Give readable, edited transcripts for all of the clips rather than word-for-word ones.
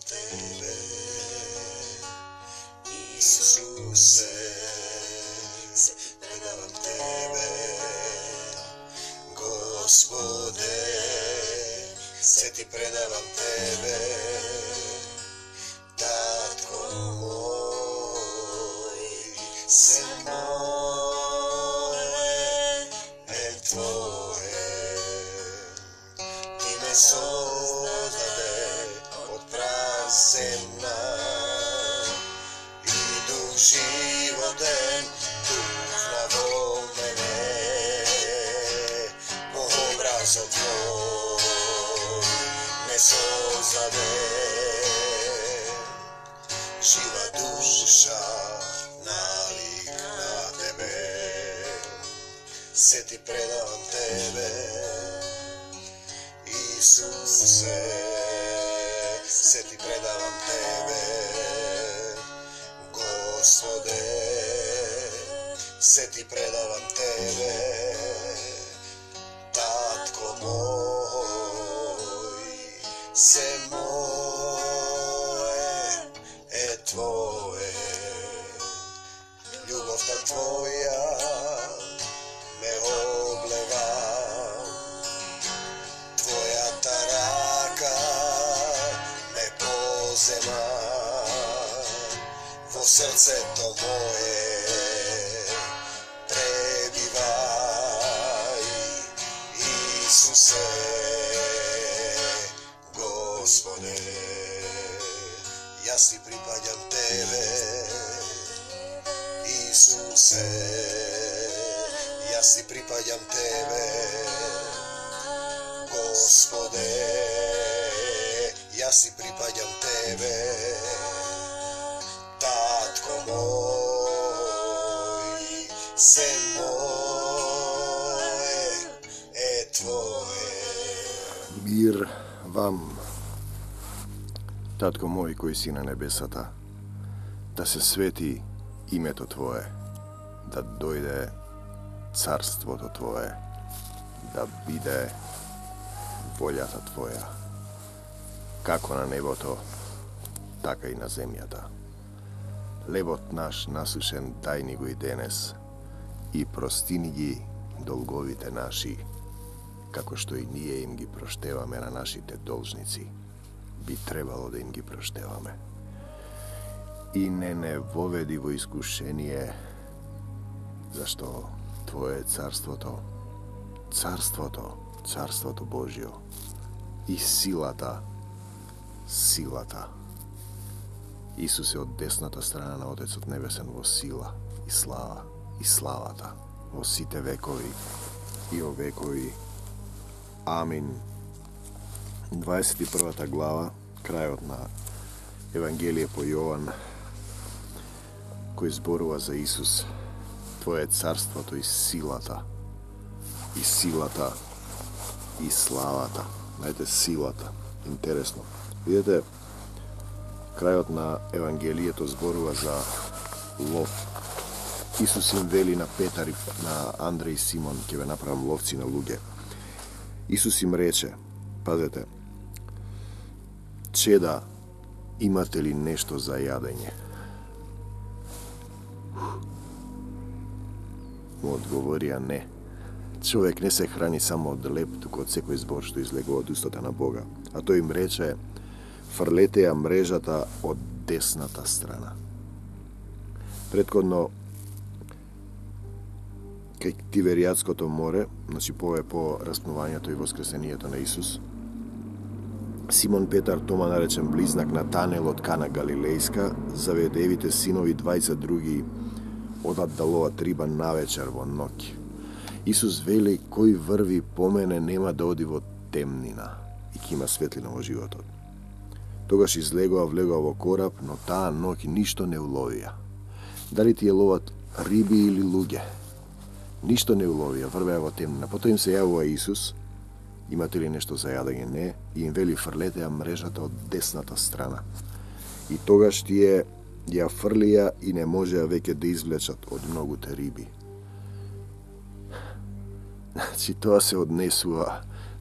Тебе, Исусе, се предавам Тебе, Господе, се Ти предавам Тебе, Татко мой, се мое е Твое, Ти ме создаде од прах земна и дух животен тухна во мене, по образот Твој ме создаде, жива душа налик на Тебе, се Ти предавам Тебе, Исусе, се Ти предавам Тебе, Господе, се Ти предавам Тебе, Татко мој, се мое е Твое, љубовта Твоја ме облева, Твојата рака ме позема, во срцето мое пребивај, Исусе, Господе, јас Ти припаѓам Тебе, Исусе, јас Ти припаѓам Тебе, Господе, јас Ти припаѓам Тебе, Татко мој, се мое е Твое. Мир вам, Татко мој кој си на небесата, да се свети името Твое, да дојде царството Твое, да биде волјата Твоја, како на небото, така и на земјата. Лебот наш насушен дај ни го и денес, и простини ги долговите наши, како што и ние им ги проштеваме на нашите должници. Би требало да им ги проштеваме. И не воведи во искушение, зашто Твое е царството, царството Божјо, и силата. Исус е од десната страна на Отецот Небесен во сила и слава и славата во сите векови и о векови. Амин. 21 глава, крајот на Евангелие по Јован, кој зборува за Исус. Твое е царството и силата и славата. Знаете, силата. Интересно. Видете, крајот на Евангелието зборува за лов. Исус им вели на Петар и на Андреј и Симон, ќе ве направам ловци на луѓе. Исус им рече, пазете, чеда, имате ли нешто за јадење? Му одговорија не. Човек не се храни само од леб, туку од секој збор што излегува од устата на Бога. А тој им рече, фрлете ја мрежата од десната страна. Претходно, кај Тиверијадското море, значи по распнувањето и воскресението на Исус, Симон Петар, Тома наречен близнак Натанел од Кана Галилејска, Заведевите синови двајца други одат да ловат риба навечер во ноќ. Исус вели, кој врви по мене нема да оди во темнина и ќе има светлина во животот. Тогаш излегува, влегува во кораб, но таа ноќ ништо не уловија. Дали тие ловат риби или луѓе? Ништо не уловија, врвеа во темнина. Потоа им се јавува Исус, имате ли нешто за јадење? Не, и им вели, фрлете ја мрежата од десната страна. И тогаш тие ја фрлија и не можеа веќе да извлечат од многуте риби. Значи, тоа се однесува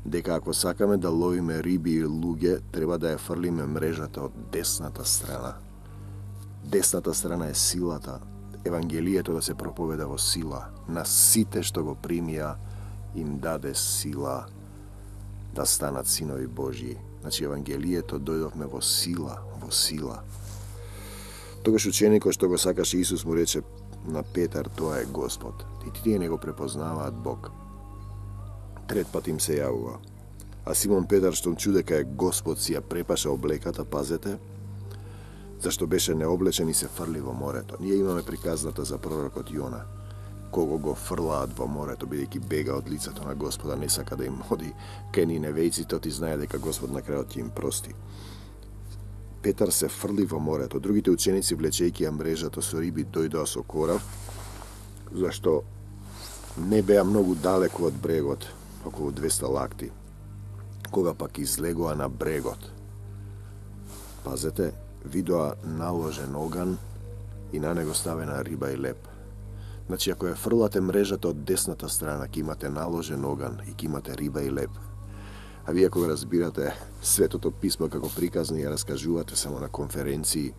дека ако сакаме да ловиме риби и луѓе, треба да ја фрлиме мрежата од десната страна. Десната страна е силата. Евангелието да се проповеда во сила. На сите што го примија им даде сила да станат синови Божии. Значи Евангелието дојдовме во сила, во сила. Тогаш ученикот што го сакаше Исус му рече на Петар, тоа е Господ. И тие не го препознаваат Бог. Трет пат им се јавува. А Симон Петар, што чуде дека е Господ, си ја препаша облеката, пазете, зашто беше необлечен и се фрли во морето. Ние имаме приказната за пророкот Јона, кого го фрлаат во морето, бидејќи бега од лицето на Господа, не сака да им оди кај ниневејците, ти знае дека Господ на крајот ќе им прости. Петар се фрли во морето. Другите ученици, влечејќи ја мрежата со риби, дојдоа со корав, зашто не беа многу далеку од брегот, околу 200 лакти. Кога пак излегоа на брегот, пазете, видоа наложен оган и на него ставена риба и леп. Значи, ако ја фрлате мрежата од десната страна, ќе имате наложен оган и ќе имате риба и леп. А вие кога разбирате Светото писмо како приказни, ја раскажувате само на конференции,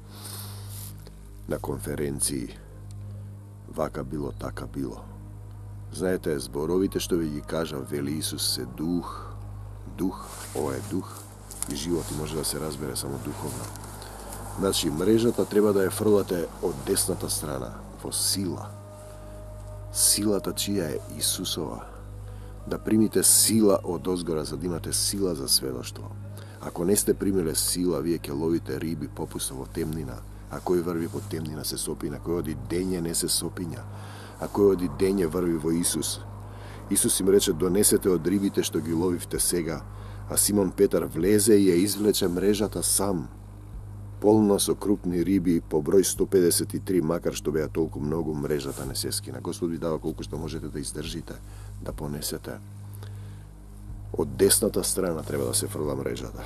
вака било, така било. Знаете, зборовите што ви ги кажа, вели Исус, се дух, ова е дух, и живот и може да се разбере само духовно. Значи, мрежата треба да ја фрлате од десната страна, во сила. Силата чија е Исусова. Да примите сила од озгора, за да имате сила за сведоштво. Ако не сте примиле сила, вие ќе ловите риби попусто во темнина. А кој врви по темнина се сопина, кој оди дење не се сопиња. А кој оди дење врви во Исус. Исус им рече, донесете од рибите што ги ловивте сега, а Симон Петар влезе и ја извлече мрежата сам. Полна со крупни риби, по број 153, макар што беа толку многу, мрежата не се скина. Господ ви дава колку што можете да издржите, да понесете. Од десната страна треба да се фрла мрежата.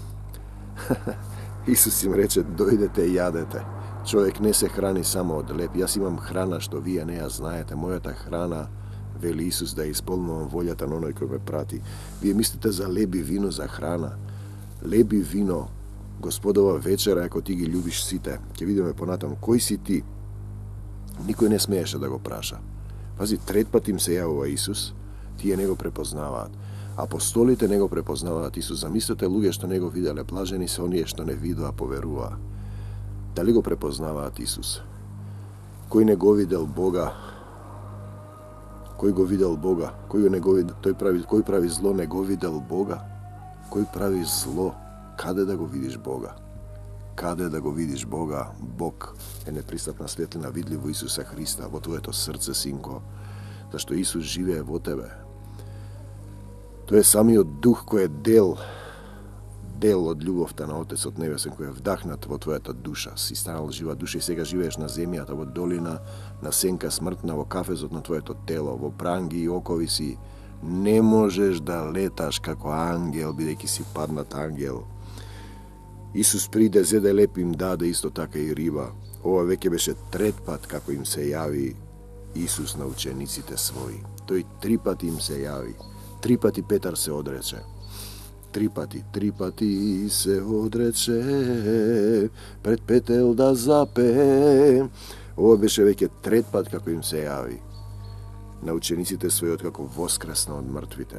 Исус им рече, дојдете и јадете. Човек не се храни само од леп. Јас имам храна што вие не ја знаете. Мојата храна, вели Исус, да исполнувам волјата на оној кој ме прати. Вие мислите за леб и вино за храна. Леб и вино, Господова вечера, ако ти ги љубиш сите. Ќе видиме понатаму, кој си ти? Никој не смееше да го праша. Пази, трет пат им се јавува Исус, тие не го препознаваат. Апостолите не го препознаваат Исус. Замислете луѓе што не го виделе, блажени се оние што не видоа, поверуваа. Дали го препознаваат Исус? Кој не го видел Бога? Кој го видел Бога? Кој прави зло, не го видел Бога? Кој прави зло? Каде да го видиш Бога? Каде да го видиш Бога? Бог е непристапна светлина, видлив во Исуса Христа, во твоето срце, синко, зашто Исус живее во тебе. Тој е самиот дух кој е дел од љубовта на Отецот Небесен, кој е вдахнат во твојата душа. Си станал жива душа и сега живееш на земјата, во долина, на сенка смртна, во кафезот на твоето тело, во пранги и окови си. Не можеш да леташ како ангел, бидејќи си паднат ангел. Исус приде, зеде леп, им даде исто така и риба. Ова веќе беше трет пат како им се јави Исус на учениците своји. Тој 3 пати им се јави. 3 пати Петар се одрече. 3 пати се одрече, пред петел да запе. Ова беше веќе трет пат како им се јави на учениците своји откако воскресна од мртвите.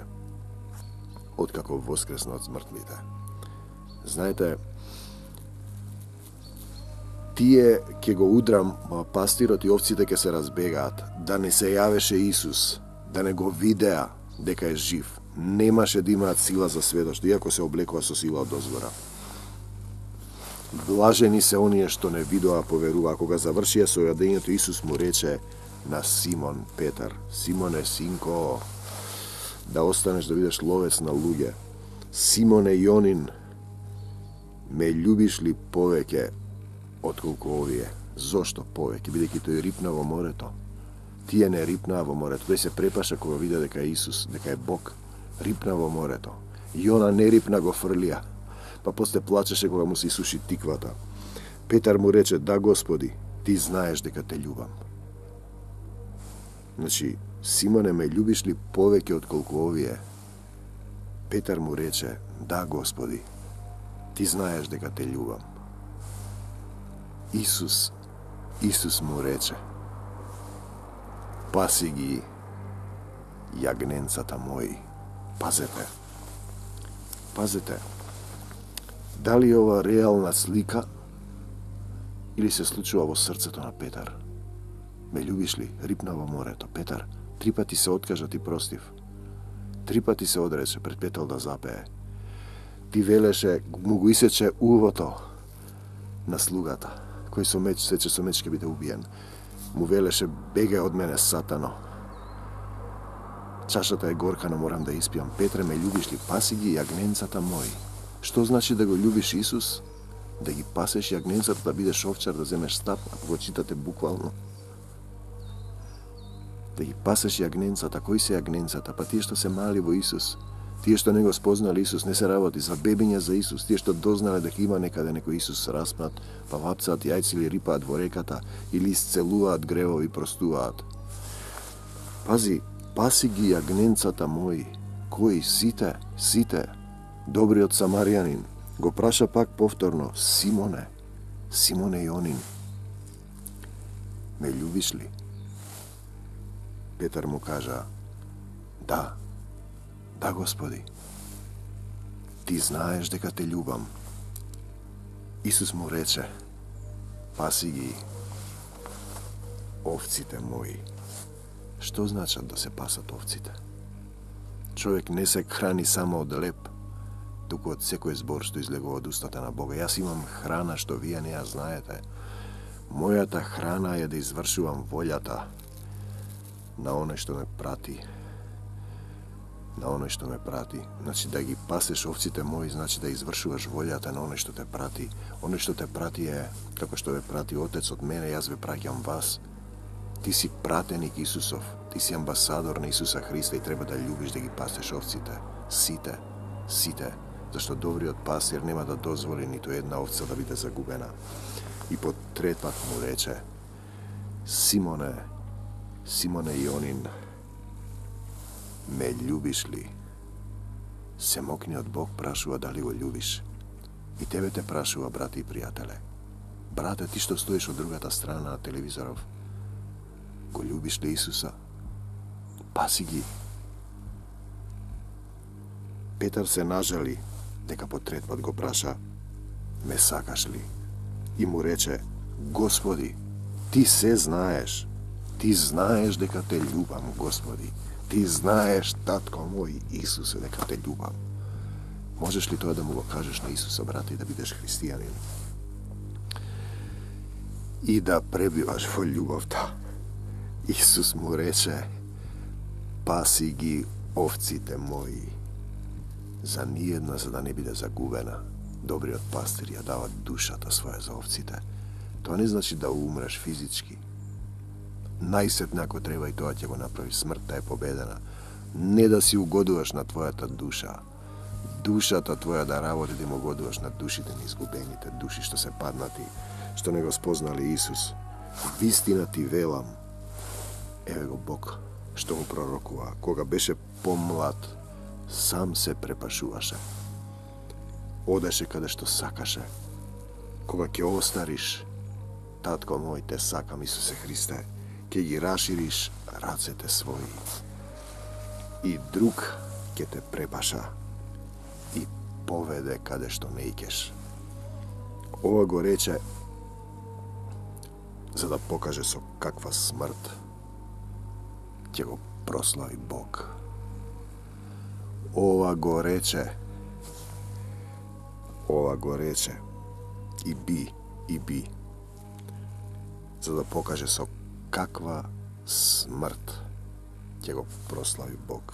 Знаете, тие ќе го удрам, пастирот и овците ќе се разбегаат. Да не се јавеше Исус, да не го видеа дека е жив. Немаше да имаат сила за сведоштво, иако се облекува со сила од озгора. Блажени се оние што не видоа, поверува. Кога завршија сојадењето, Исус му рече на Симон Петар, Симоне, синко, да останеш да бидеш ловец на луѓе. Симоне Јонин, ме љубиш ли повеќе отколку овие? Зошто повеќе? Бидејќи тој рипна во морето. Тие не рипнаа во морето. Тој се препаша кога виде дека е Исус, дека е Бог. Рипна во морето. Јона не рипна, го фрлија. Па после плачеше кога му се исуши тиквата. Петар му рече, да Господи, ти знаеш дека те љубам. Значи, Симоне, ме љубиш ли повеќе отколку овие? Petar mu reče, da, Gospodi, ti znaješ дека te ljubam. Isus mu reče, pazi ги јагненцата мои. Пазете. Дали е ова реална слика или се случува во срцето на Петар? Ме љубиш ли? Рипна во морето. Петар, 3 пати се откажа, ти простив. 3 пати се одрече пред Петар да запее. Ти велеше, му го исече увото на слугата, кој со меч, сече со меч ќе биде убиен. Му велеше, бегај од мене, сатано. Чашата е горка, но морам да испијам. Петре, ме љубиш ли? Паси ги јагненцата мои. Што значи да го љубиш Исус? Да ги пасеш јагненцата, да бидеш овчар, да земеш стап, ако го читате буквално. Да ги пасеш јагненцата. Кои се јагненцата? Па тие што се мали во Исус. Тие што не го спознали Исус, не се работи за бебиња за Исус. Тие што дознале дека има некаде некој Исус распнат, па вапцаат јајци или рипаат во реката, или исцелуваат гревови, простуваат. Пази, паси ги јагненцата мои. Кои? Сите. Добриот самарјанин го праша пак повторно, Симоне Јонин, ме љубиш ли? Петар му кажа, да, Господи, ти знаеш дека те љубам. Исус му рече, паси ги овците мои. Што значат да се пасат овците? Човек не се храни само од леп, туку од секој збор што излегува од устата на Бога. Јас имам храна што вие не ја знаете. Мојата храна е да извршувам волјата на оној што ме прати. Значи да ги пасеш овците мои, значи да извршуваш волјата на оној што те прати. Оној што те прати е, како што ве прати Отец од мене, јас ве праќам вас. Ти си пратеник Исусов, ти си амбасадор на Исуса Христа и треба да љубиш да ги пасеш овците. Сите. Зашто добриот пастир нема да дозволи ниту една овца да биде загубена. И по 3 пат му рече, Симоне Јонин, ме љубиш ли? Семокниот Бог прашува дали го љубиш. И тебе те прашува, брати и пријателе. Брате, ти што стоиш од другата страна на телевизоров, го љубиш ли Исуса? Паси ги. Петар се нажали дека по 3 пат го праша, ме сакаш ли? И му рече, Господи, ти се знаеш. Ти знаеш дека те љубам, Господи. Ти знаеш, татко мој Исусе, дека те љубам. Можеш ли тоа да му го кажеш на Исуса, брате, и да бидеш христијанин? И да пребиваш во љубовта. Исус му рече, паси ги овците мои. За ниједна, за да не биде загубена. Добриот пастир ја дава душата своја за овците. Тоа не значи да умреш физички. Најсетне ако треба и тоа ќе го направи. Смртта е победена. Не да си угодуваш на твојата душа. Душата твоја да работи, да им угодуваш на душите на изгубените, души што се паднати, што не го спознали Исус. Вистина ти велам, еве го Бог, што го пророкува. Кога беше помлад, сам се препашуваше. Одеше каде што сакаше. Кога ќе остариш, татко мој, те сакам, Исусе Христе, ќе ги рашириш рацете своји. И друг ќе те препаша и поведе каде што не икеш. Ова го рече за да покаже со каква смрт ќе го прослави Бог. Ова го рече и би, за да покаже со каква смрт ќе го прослави Бог.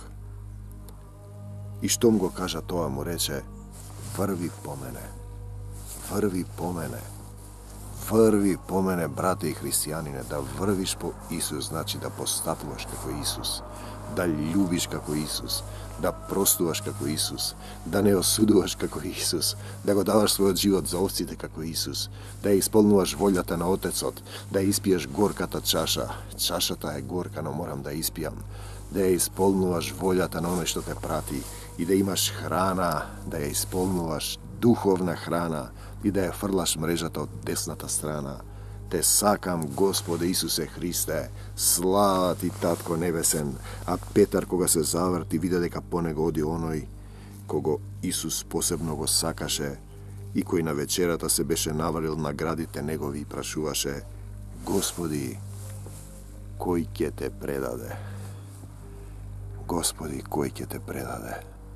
И штом го кажа тоа, му рече, врви по мене, Врви по мене, брате и христијанине, да врвиш по Исус, значи да постапуваш како Исус, да љубиш како Исус, да простуваш како Исус, да не осудуваш како Исус, да го даваш својот живот за овците како Исус, да ја исполнуваш волјата на Отецот, да ја испиеш горката чаша. Чашата е горка, но морам да испијам. Да ја исполнуваш волјата на оној што те прати и да имаш храна, да ја исполнуваш духовна храна и да ја фрлаш мрежата од десната страна. Те сакам, Господе Исусе Христе, слава ти, Татко Небесен. А Петар, кога се заврти, виде дека по него оди оној кого Исус посебно го сакаше и кој на вечерата се беше навалил на градите негови и прашуваше: Господи, кој ќе те предаде? Господи, кој ќе те предаде?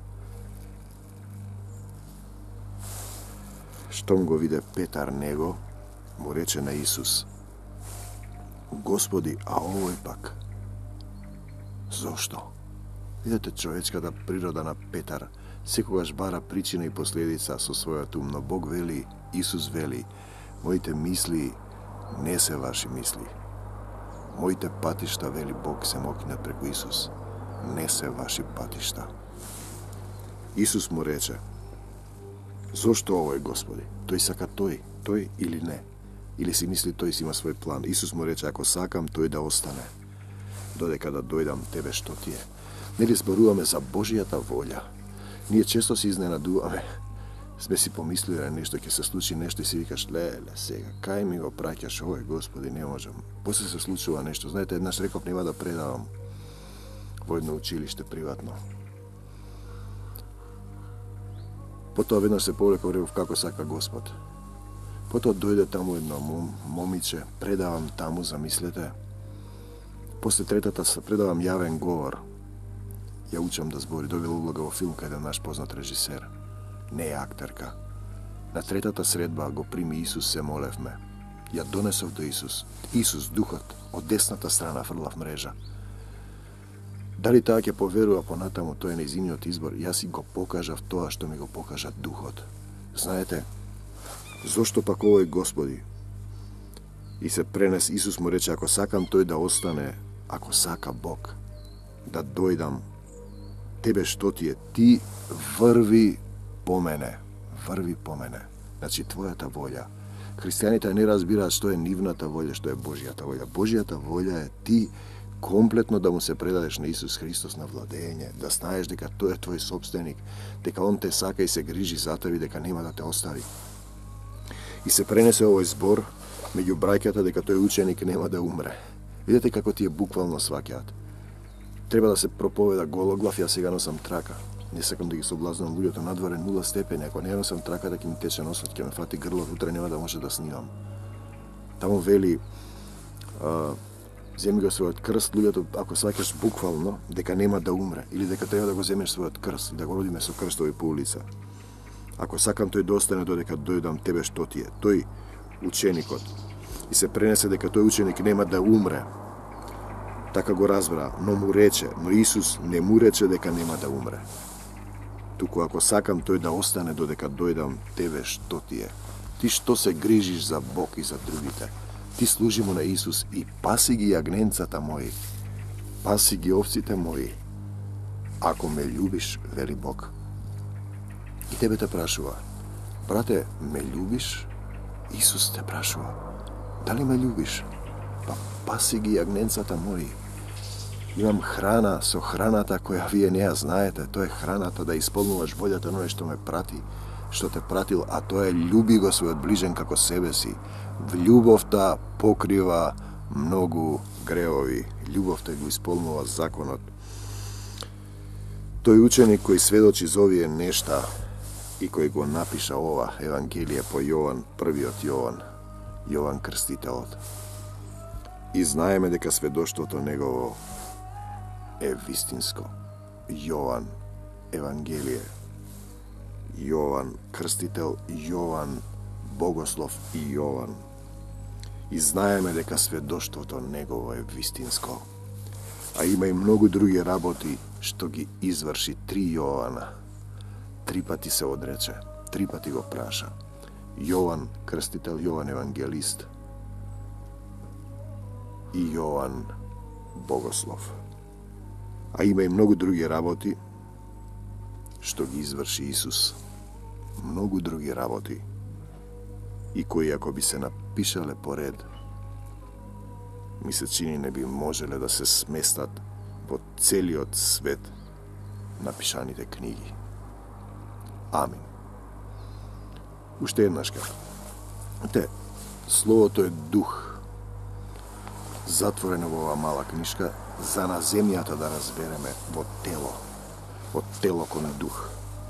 Штом го виде Петар него, му рече на Исус: Господи, а овој пак? Зошто? Видете, човечката природа на Петар секогаш бара причина и последица со својот ум, но Бог вели, Исус вели: моите мисли не се ваши мисли. Моите патишта, вели Бог, се мокнат преку Исус, не се ваши патишта. Исус му рече: зошто овој, Господи? Тој сака тој или не? Или си мисли тој си има свој план? Исус му рече: ако сакам тој да остане, додека да дојдам, тебе што ти е? Нели зборуваме за Божијата волја? Ние често се изненадуваме. Сме си помислиле нешто, ќе се случи нешто и си викаш: леле, сега, кај ми го праќаш овој, Господи, не можам. После се случува нешто. Знаете, еднаш реков нема да предавам во едно училиште приватно. Потоа веднаш се повлеков, реков како сака Господ. Потоа дојде таму едно момиче, предавам таму, замислете. После третата се предавам јавен говор. Ја учам да збори, добила улога во филм кај еден наш познат режисер. Не е актерка. На третата средба го прими Исус, се молевме. Ја донесов до Исус. Исус, Духот, од десната страна фрлав мрежа. Дали таа ќе поверува понатаму, тој е нејзиниот избор. Јас си го покажав тоа што ми го покажа Духот. Знаете, зошто пак овој, Господи? И се пренес, Исус му рече: ако сакам тој да остане, ако сака Бог да дојдам, тебе што ти е? Ти врви по мене. Врви по мене. Значи, твојата волја. Христијаните не разбираат што е нивната волја, што е Божијата волја. Божијата волја е ти комплетно да му се предадеш на Исус Христос на владење, да знаеш дека тој е твој собственик, дека Он те сака и се грижи за тебе, дека нема да те остави. И се пренесе овој збор меѓу браќата дека тој ученик нема да умре. Видете како тие буквално сваќаат. Треба да се проповеда гологлав, јас сега носам трака. Не сакам да ги соблазнам луѓето, надворе 0 степени, ако не носам трака да ќе ми тече носот, ќе ме фати грло, утре нема да може да снимам. Таму вели: земи го својот крст, луѓето, ако сваќаш буквално дека нема да умре, или дека треба да го земеш својот крст, да го родиме со крстови по улица. Ако сакам тој да остане додека дојдам, тебе што ти е? Тој ученикот. И се пренесе дека тој ученик нема да умре. Така го разбра, но му рече, но Исус не му рече дека нема да умре. Туку ако сакам тој да остане додека дојдам, тебе што ти е? Ти што се грижиш за Бог и за другите? Ти служи му на Исус и паси ги јагненцата мои, паси ги овците мои. Ако ме љубиш, вели Бог. И тебе те прашува: брате, ме љубиш? Исус те прашува: дали ме љубиш? Па паси ги јагненцата мои. Имам храна, со храната која вие не ја знаете. Тоа е храната да исполнуваш волјата на оној што ме прати, што те пратил, а тоа е љуби го својот ближен како себе си. Љубовта покрива многу греови. Љубовта го исполнува законот. Тој ученик кој сведочи за овие нешта и кој го напиша ова Евангелие по Јован, првиот Јован, Јован Крстителот. И знаеме дека сведоштвото негово е вистинско. Јован Евангелие, Јован Крстител, Јован Богослов и Јован. И знаеме дека сведоштвото негово е вистинско. А има и многу други работи што ги изврши 3 Јована. 3 пати се одрече, 3 пати го праша. Јован Крстител, Јован Евангелист, и Јован Богослов. А има и многу други работи што ги изврши Исус. Многу други работи и кои ако би се напишале по ред, ми се чини не би можеле да се сместат во целиот свет напишаните книги. Амин. Уште еднаш кажа. Словото е дух, затворено во оваа мала книжка, за на земјата да разбереме во тело кон дух.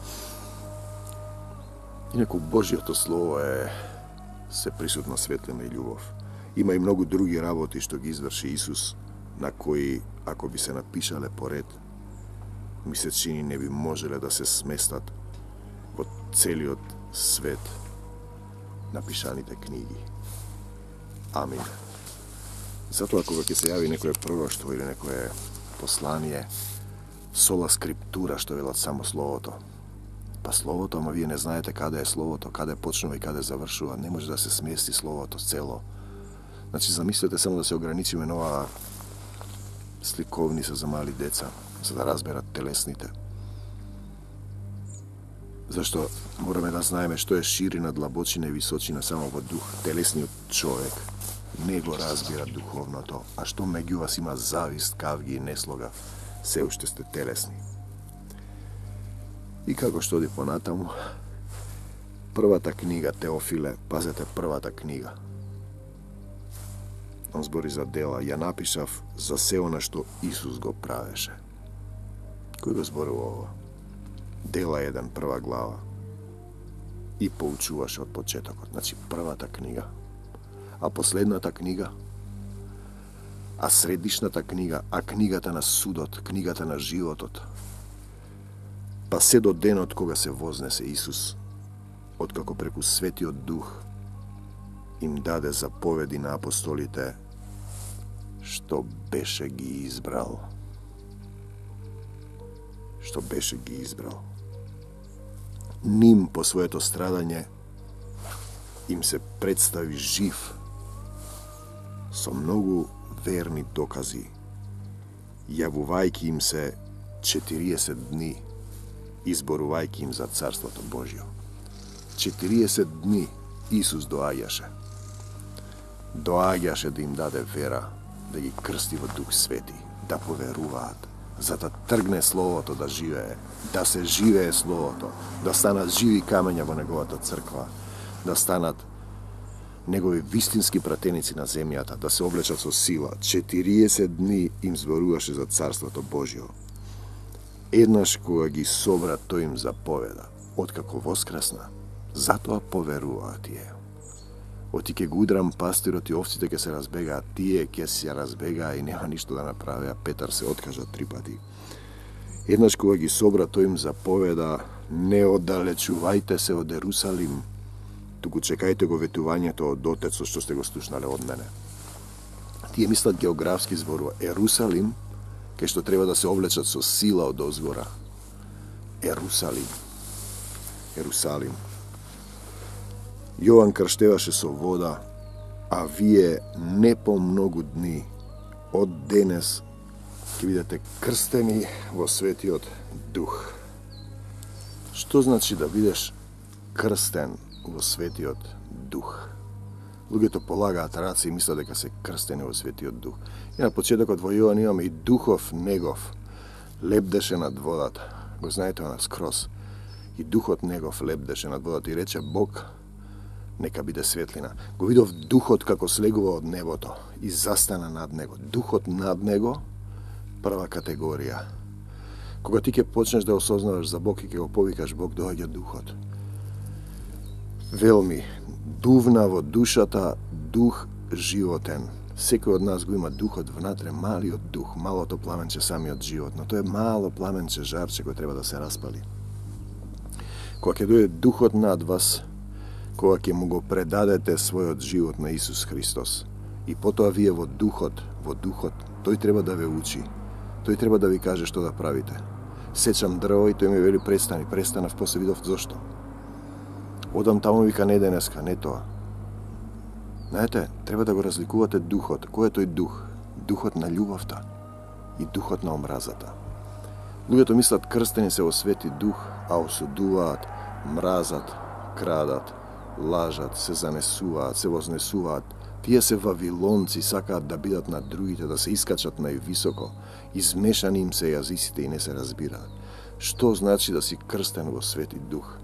Инаку Божјото Слово е се присутна светлина и љубов. Има и многу други работи што ги изврши Исус, на кои, ако би се напишале по ред, ми се чини не би можеле да се сместат во целиот свет напишаните книги. Амин. Затоа кога ќе се јави некое пророштво или некое послание, сола скриптура што велат само Словото. Па Словото, ама вие не знаете каде е Словото, каде почнува и каде завршува. Не може да се смести Словото цело. Значи, замислете само да се ограничиме на оваа сликовница за мали деца, за да разберат телесните. Зашто мораме да знаеме што е ширина, длабочина и височина само во дух. Телесниот човек не го разбира духовното, а што меѓу вас има завист, кавги и неслога, се уште сте телесни. И како што оди понатаму, првата книга Теофиле, пазете првата книга. Он збори за дела, ја напишав за се она што Исус го правеше. Кој го зборува ова? Дела 1, прва глава. И поучуваше од почетокот, значи првата книга. А последната книга, а средишната книга, а книгата на судот, книгата на животот. Па се до денот кога се вознесе Исус, откако преку Светиот Дух им даде заповеди на апостолите, што беше ги избрал. Што беше ги избрал. Ним по своето страдање им се представи жив, со многу верни докази, јавувајќи им се 40 дни, изборувајќи им за Царството Божјо. 40 дни Исус доаѓаше. Доаѓаше да им даде вера, да ги крсти во Дух Свети, да поверуваат, за да тргне Словото да живее, да се живее Словото, да станат живи камења во Неговата црква, да станат Негови вистински пратеници на земјата, да се облечат со сила. 40 дни им зборуваше за Царството Божјо. Еднаш кога ги собра, тој им заповеда. Откако воскресна, затоа поверуваат тие. Оти ке го удрам пастирот и овците ке се разбегаат, тие ке се разбегаа и нема ништо да направеа. Петар се откажа 3 пати. Еднаш кога ги собра, тој им заповеда, не оддалечувајте се од Ерусалим, туку чекајте го ветувањето од Отецот што сте го слушнале од мене. Тие мислат географски зборува. Ерусалим, кај што треба да се облечат со сила од озгора. Ерусалим. Ерусалим. Јован крштеваше со вода, а вие не по многу дни од денес ќе бидете крстени во Светиот Дух. Што значи да бидеш крстен во Светиот Дух? Луѓето полагаат раце и мислат дека се крстени во Светиот Дух. И на почетокот во Јован имаме и Духов Негов лепдеше над водата. Го знаете она скрос. И Духот Негов лепдеше над водата и рече Бог, нека биде светлина. Го видов Духот како слегува од небото и застана над него. Духот над него, прва категорија. Кога ти ќе почнеш да осознаваш за Бог и ќе го повикаш Бог, доаѓа Духот. Велми, дувна во душата дух животен. Секој од нас го има духот внатре, малиот дух, малото пламенче самиот живот, но тоа е мало пламенче жарче кој треба да се распали. Кога ќе дојде Духот над вас, кога ќе му го предадете својот живот на Исус Христос, и потоа вие во духот, тој треба да ве учи, тој треба да ви каже што да правите. Сечам дрво и тој ми вели престанав, после видов зошто. Одам таму вика не денеска, не тоа. Знаете, треба да го разликувате духот. Кој е тој дух? Духот на љубовта и духот на омразата. Луѓето мислат крстени се во Свети Дух, а осудуваат, мразат, крадат, лажат, се занесуваат, се вознесуваат. Тие се вавилонци, сакаат да бидат над другите, да се искачат највисоко, измешани им се јазиците и не се разбираат. Што значи да си крстен во Свети Дух?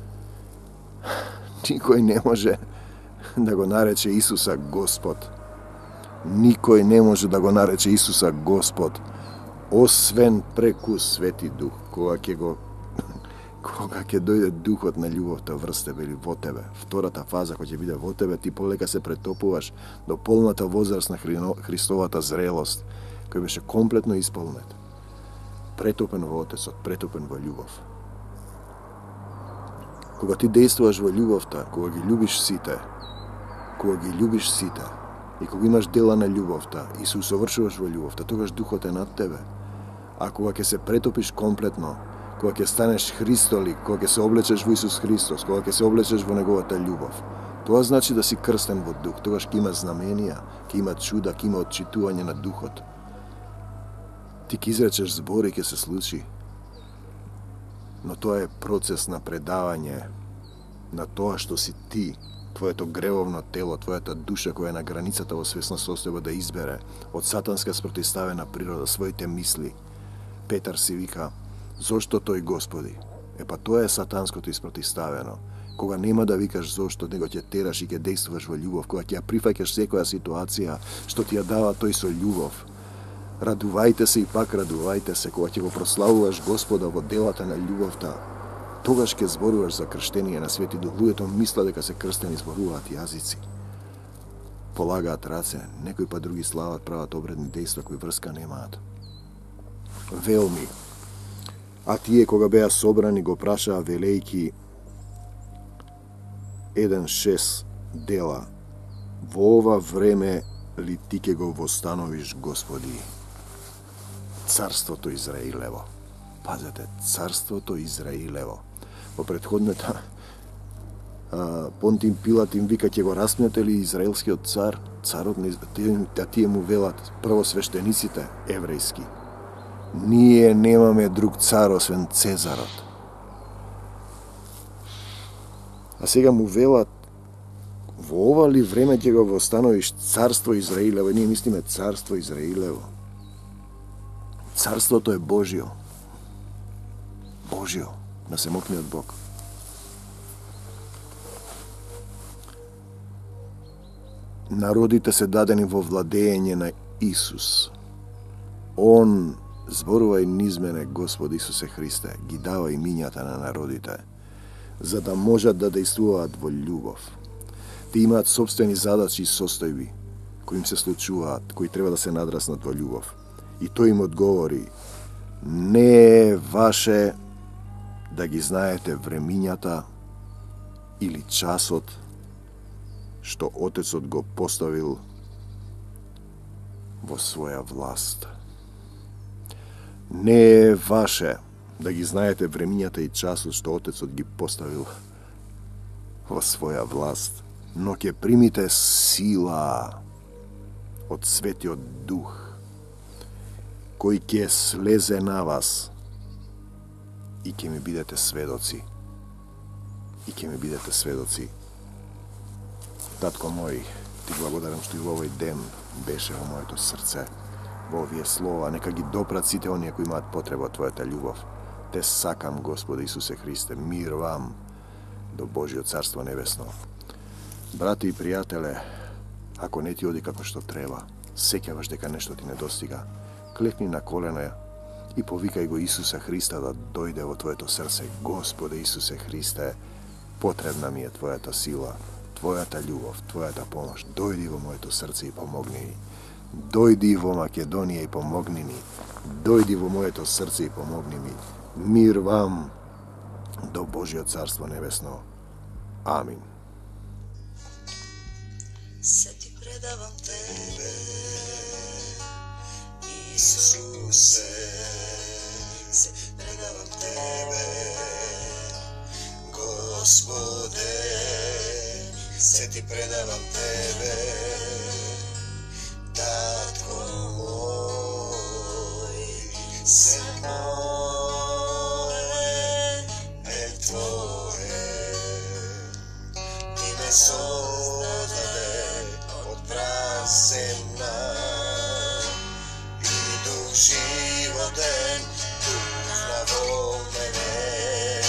Никој не може да го нарече Исуса Господ. Никој не може да го нарече Исуса Господ, освен преку Свети Дух, кога ќе дојде Духот на љубовта врз тебе или во тебе. Втората фаза која ќе биде во тебе, ти полека се претопуваш до полната возраст на Христовата зрелост, кој беше комплетно исполнет. Претопен во Отецот, претопен во љубов. Кога ти действуваш во љубовта, кога ги љубиш сите, и кога имаш дела на љубовта и се усовршуваш во љубовта, тогаш Духот е над тебе. А кога ќе се претопиш комплетно, кога ќе станеш Христолик, кога ќе се облечеш во Исус Христос, кога ќе се облечеш во Неговата љубов, тоа значи да си крстен во Дух. Тогаш ќе има знаменија, ќе има чуда, ќе има отчитување на Духот. Ти ќе изречеш збори, ќе се случи. Но тоа е процес на предавање на тоа што си ти, твоето гревовно тело, твојата душа која е на границата во свесна состојба да избере од сатанска спротивставена природа своите мисли. Петар си вика: зошто тој Господи? Епа тоа е сатанското испротивставено. Кога нема да викаш зошто, него ќе тераш и ќе действуваш во љубов, кога ќе ја прифаќаш секоја ситуација што ти ја дава тој со љубов. Радувајте се и пак радувајте се, кога ќе го прославуваш Господа во делата на љубовта, тогаш ќе зборуваш за крштение на Свети Дух. Луѓето мисла дека се крстени, зборуваат јазици, полагаат раце, некои па други слават, прават обредни дејства кои врска немаат. Велми. А тие кога беа собрани го прашаа велејки 1:6 дела: во ова време ли ти ке го востановиш, Господи, царството Израилево? Пазете, царството Израилево. Во предходната Понтин Пилат им вика: ќе го распнете ли израелскиот цар? Царот не, тие му велат првосвештениците еврејски: ние немаме друг цар освен Цезарот. А сега му велат: во ова ли време ќе го востановиш царство Израилево? Ние мислиме царство Израилево. Царството е Божјо. Божјо, на семокниот Бог. Народите се дадени во владење на Исус. Он, зборувај низ мене, Господи Исусе Христе, ги дава имињата на народите, за да можат да действуваат во љубов. Те имаат собствени задачи и состојби кои им се случуваат, кои треба да се надраснат во љубов. И тој им одговори: не е ваше да ги знаете времињата или часот што Отецот го поставил во своја власт. Не е ваше да ги знаете времињата и часот што Отецот ги поставил во своја власт, но ќе примите сила од Светиот Дух, кој ќе слезе на вас и ќе ми бидете сведоци. И ќе ми бидете сведоци. Татко мој, ти благодарам што и во овој ден беше во моето срце, во овие слова, нека ги допрат сите оние кои имаат потреба од Твојата љубов. Те сакам, Господи Исусе Христе, мир вам до Божјо Царство Небесно. Брати и пријателе, ако не ти оди како што треба, сеќаваш дека нешто ти не достига, клекни на колена и повикај го Исуса Христа да дојде во твоето срце. Господе Исусе Христе, потребна ми е Твојата сила, Твојата љубов, Твојата помош. Дојди во моето срце и помогни ни. Дојди во Македонија и помогни ни. Дојди во моето срце и помогни ми. Мир вам до Божјо Царство Небесно. Амин. Се ти предавам Тебе, Исусе, се предавам Тебе, Господе, се ти предавам Тебе, Татко Sve moje je tvoje. Ti me sozdade od prazemna i duh životen duhnavo mene.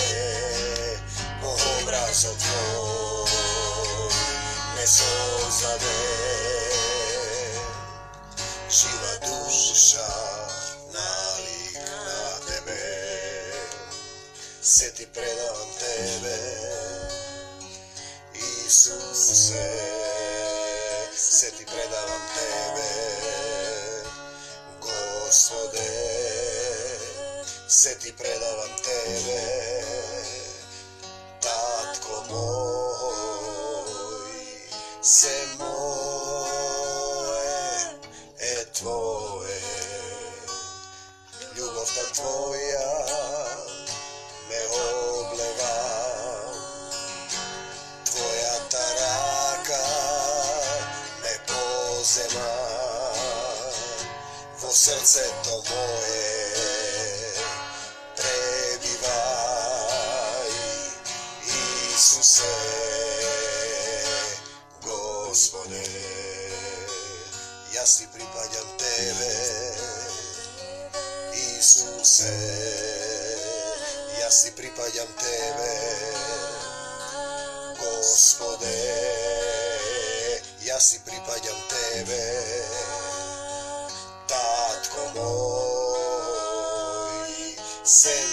Po obrazu tvoj me sozdade. Živa duša nalik na tebe. Se ti predavam tebe, Isuse, se ti predavam tebe, Gospode, se ti predavam tebe, Tatko moj, se moje je tvoje, ljubav ta tvoja me obleva, tvoja ta raka me pozema, vo srce to moje prebivaj, Isuse, Gospode, ja si pripadam tebe, Isuse, ja si pripadam tebe, Gospode, ja si pripadam tebe, Tatko moj, se